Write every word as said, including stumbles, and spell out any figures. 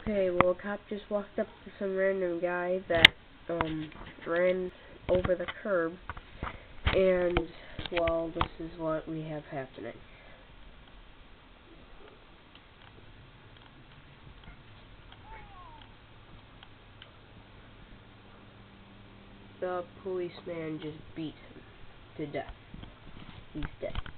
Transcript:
Okay, well, a cop just walked up to some random guy that, um, ran over the curb, and, well, this is what we have happening. The policeman just beat him to death. He's dead.